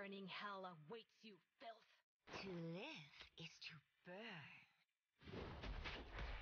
burning hell awaits you, filth. To live is to burn.